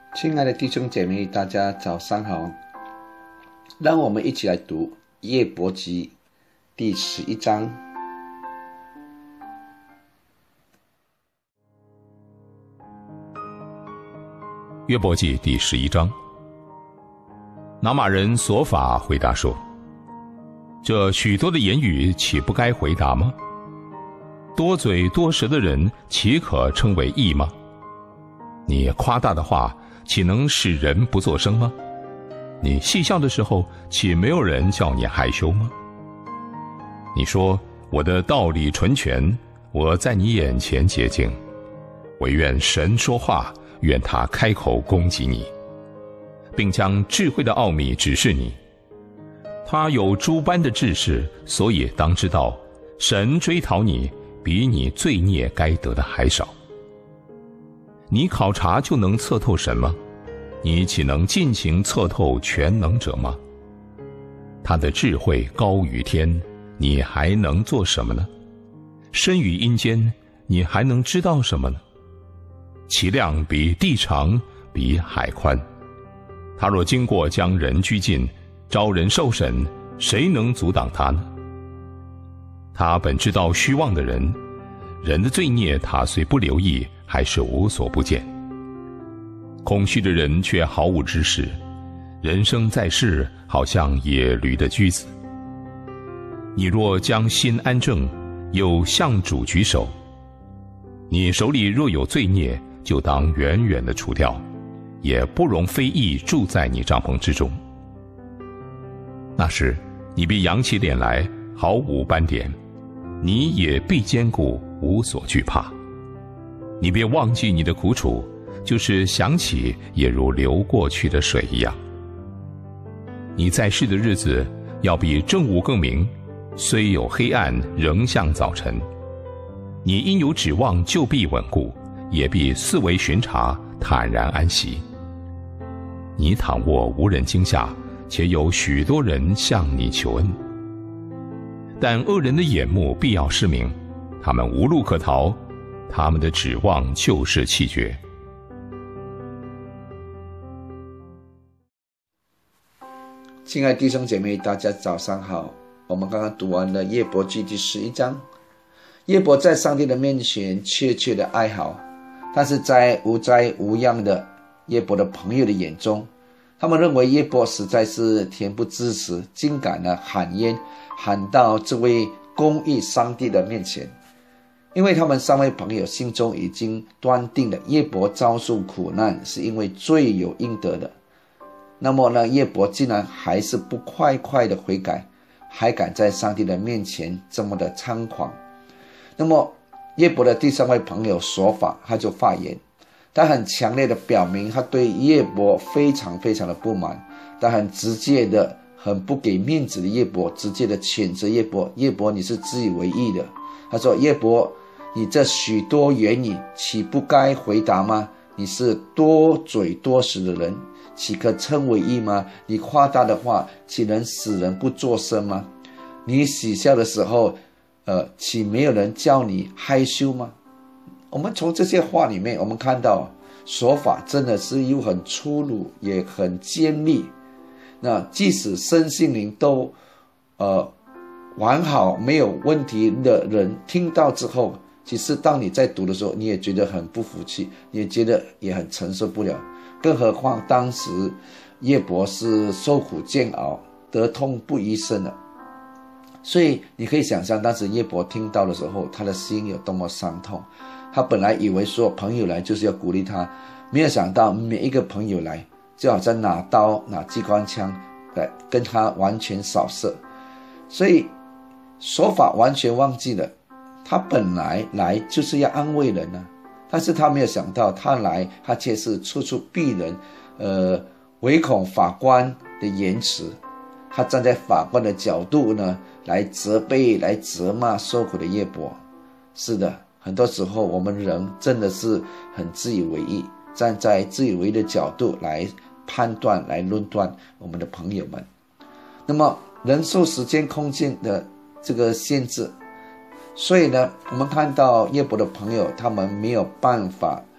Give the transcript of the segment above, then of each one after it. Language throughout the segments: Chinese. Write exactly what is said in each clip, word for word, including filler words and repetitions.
亲爱的弟兄姐妹，大家早上好。让我们一起来读约伯记第十一章。 约伯记第十一章。拿玛人所法回答说：这许多的言语岂不该回答吗？多嘴多舌的人岂可称为义吗？你夸大的话岂能使人不作声吗？你戏笑的时候岂没有人叫你害羞吗？你说我的道理纯全，我在你眼前洁净，惟愿神说话，愿他开口攻击你，并将智慧的奥秘指示你。他有诸般的知识，所以当知道神追讨你，比你罪孽该得的还少。你考察就能测透神吗？你岂能尽情测透全能者吗？他的智慧高于天，你还能做什么呢？深于阴间，你还能知道什么呢？其量比地长，比海宽。他若经过将人拘禁，招人受审，谁能阻挡他呢？他本知道虚妄的人，人的罪孽他虽不留意，还是无所不见。空虚的人却毫无知识，人生在世，好像野驴的驹子。你若将心安正，又向主举手，你手里若有罪孽，就当远远地除掉，也不容非义住在你帐篷之中。那时你必扬起脸来，毫无斑点，你也必坚固，无所惧怕。你别忘记你的苦楚，就是想起也如流过去的水一样。你在世的日子要比正午更明，虽有黑暗，仍像早晨。你因有指望，就必稳固，也必四围巡查，坦然安息。你躺卧无人惊吓，且有许多人向你求恩。但恶人的眼目必要失明，他们无路可逃，他们的指望就是气绝。 亲爱的弟兄姐妹，大家早上好。我们刚刚读完了约伯记第十一章。约伯在上帝的面前切切的哀嚎，但是在无灾无恙的约伯的朋友的眼中，他们认为约伯实在是恬不知耻，竟敢呢喊冤，喊到这位公义上帝的面前。因为他们三位朋友心中已经断定了约伯遭受苦难是因为罪有应得的，那么呢，约伯竟然还是不快快的悔改，还敢在上帝的面前这么的猖狂。那么约伯的第三位朋友所法，他就发言，他很强烈的表明他对约伯非常非常的不满，他很直接的很不给面子的约伯，直接的谴责约伯，约伯你是自以为义的。他说，约伯你这许多言语岂不该回答吗？你是多嘴多舌的人，岂可称为义吗？你夸大的话岂能使人不作声吗？你喜笑的时候呃，岂没有人叫你害羞吗？我们从这些话里面我们看到说法真的是又很粗鲁也很尖利。那即使身心灵都呃完好没有问题的人听到之后，其实当你在读的时候，你也觉得很不服气，你也觉得也很承受不了。更何况当时约伯是受苦煎熬，得痛不欲生了。所以你可以想象当时约伯听到的时候，他的心有多么伤痛。他本来以为说朋友来就是要鼓励他，没有想到每一个朋友来就好像拿刀拿机关枪来跟他完全扫射。所以说法完全忘记了，他本来来就是要安慰人啊，但是他没有想到他来他却是处处避人，呃，唯恐法官的言辞。他站在法官的角度呢，来责备来责骂受苦的约伯。是的，很多时候我们人真的是很自以为意，站在自以为的角度来判断来论断我们的朋友们。那么人受时间空间的这个限制，所以呢我们看到约伯的朋友他们没有办法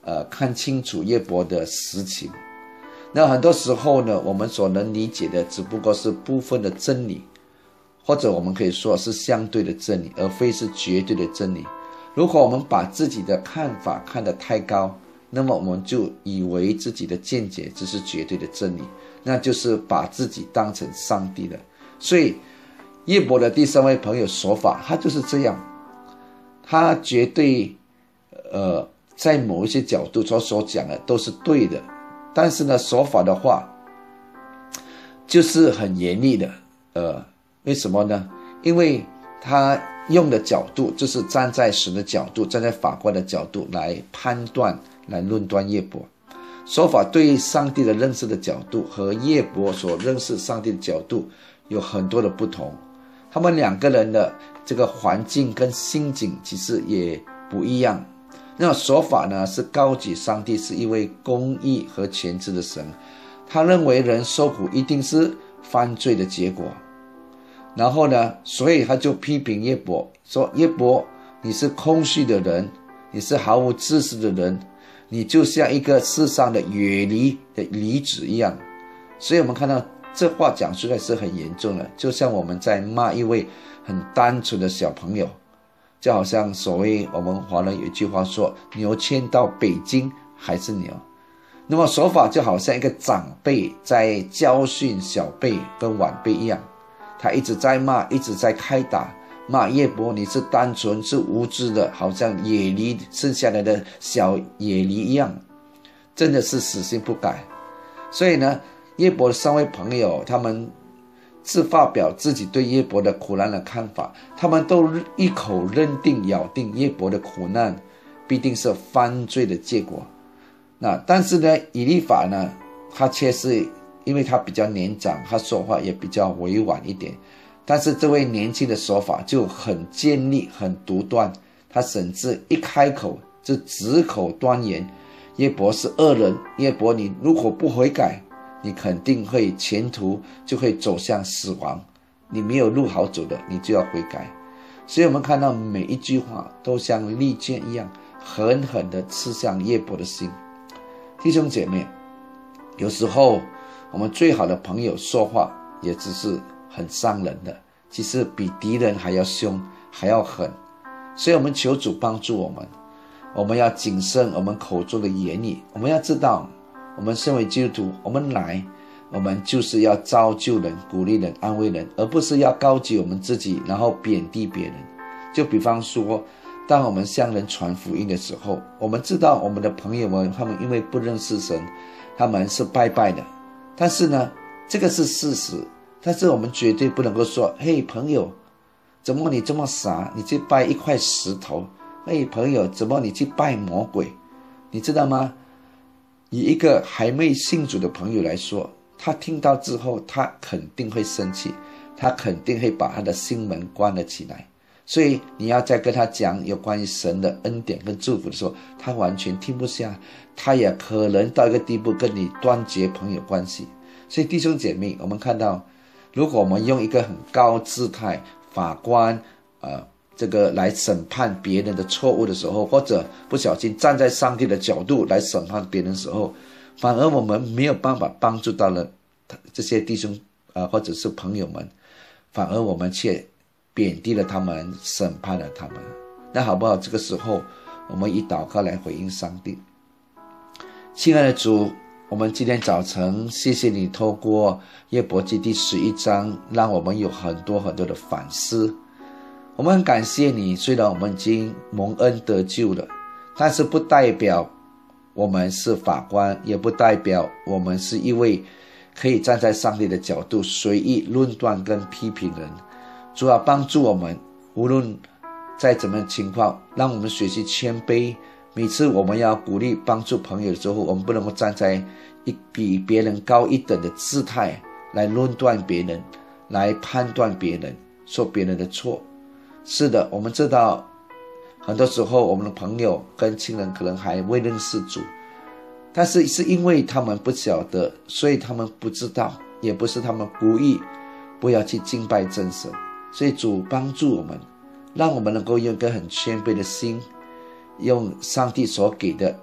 呃看清楚约伯的实情。那很多时候呢，我们所能理解的只不过是部分的真理，或者我们可以说是相对的真理，而非是绝对的真理。如果我们把自己的看法看得太高，那么我们就以为自己的见解只是绝对的真理，那就是把自己当成上帝了。所以约伯的第三位朋友所法，他就是这样，他绝对呃在某一些角度所所讲的都是对的，但是呢，所法的话就是很严厉的。呃，为什么呢？因为他用的角度就是站在神的角度，站在法官的角度来判断、来论断约伯。说法对上帝的认识的角度和约伯所认识上帝的角度有很多的不同，他们两个人的这个环境跟心境其实也不一样。那说法呢，是高举上帝是一位公义和全知的神，他认为人受苦一定是犯罪的结果。然后呢，所以他就批评约伯说，约伯，你是空虚的人，你是毫无知识的人，你就像一个世上的野梨的梨子一样。所以我们看到这话讲出来是很严重的，就像我们在骂一位很单纯的小朋友，就好像所谓我们华人有一句话说，牛牵到北京还是牛。那么说法就好像一个长辈在教训小辈跟晚辈一样，他一直在骂，一直在开打，骂约伯你是单纯是无知的，好像野梨生下来的小野梨一样，真的是死性不改。所以呢，约伯的三位朋友他们自发表自己对约伯的苦难的看法，他们都一口认定咬定约伯的苦难必定是犯罪的结果。那但是呢，以利法呢，他却是因为他比较年长，他说话也比较委婉一点，但是这位年轻的说法就很尖利很独断，他甚至一开口就直口断言约伯是恶人，约伯你如果不悔改，你肯定会前途就会走向死亡，你没有路好走的，你就要悔改。所以我们看到每一句话都像利剑一样狠狠地刺向约伯的心。弟兄姐妹，有时候我们最好的朋友说话也只是很伤人的，其实比敌人还要凶还要狠。所以我们求主帮助我们，我们要谨慎我们口中的言语。我们要知道，我们身为基督徒，我们来我们就是要造就人，鼓励人，安慰人，而不是要高举我们自己然后贬低别人。就比方说，当我们向人传福音的时候，我们知道我们的朋友们他们因为不认识神，他们是拜拜的，但是呢，这个是事实。但是我们绝对不能够说，嘿朋友，怎么你这么傻，你去拜一块石头？嘿朋友，怎么你去拜魔鬼？你知道吗？以一个还没信主的朋友来说，他听到之后他肯定会生气，他肯定会把他的心门关了起来。所以你要再跟他讲有关于神的恩典跟祝福的时候，他完全听不下，他也可能到一个地步跟你断绝朋友关系。所以弟兄姐妹，我们看到，如果我们用一个很高姿态，法官呃这个来审判别人的错误的时候，或者不小心站在上帝的角度来审判别人的时候，反而我们没有办法帮助到了这些弟兄呃或者是朋友们，反而我们却贬低了他们，审判了他们。那好不好？这个时候我们以祷告来回应上帝。亲爱的主，我们今天早晨谢谢你透过约伯记第十一章让我们有很多很多的反思。我们很感谢你，虽然我们已经蒙恩得救了，但是不代表我们是法官，也不代表我们是一位可以站在上帝的角度随意论断跟批评人。主啊，帮助我们，无论在怎么样情况，让我们学习谦卑。每次我们要鼓励帮助朋友的时候，我们不能够站在一比别人高一等的姿态来论断别人，来判断别人，说别人的错。是的，我们知道很多时候我们的朋友跟亲人可能还未认识主，但是是因为他们不晓得，所以他们不知道，也不是他们故意不要去敬拜真神。所以主帮助我们，让我们能够用一个很谦卑的心，用上帝所给的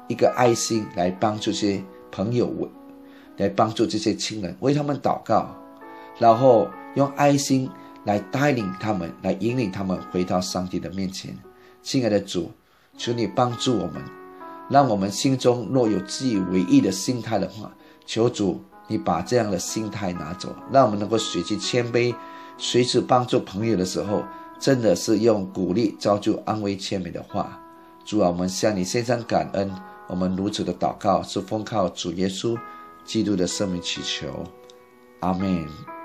一个爱心来帮助这些朋友，来帮助这些亲人，为他们祷告，然后用爱心来带领他们，来引领他们回到上帝的面前。亲爱的主，求你帮助我们，让我们心中若有自以为意的心态的话，求主你把这样的心态拿走，让我们能够学习谦卑，随时帮助朋友的时候，真的是用鼓励、造就、安慰、谦卑的话。主啊，我们向你献上感恩，我们如此的祷告是奉靠主耶稣基督的圣名祈求，阿们。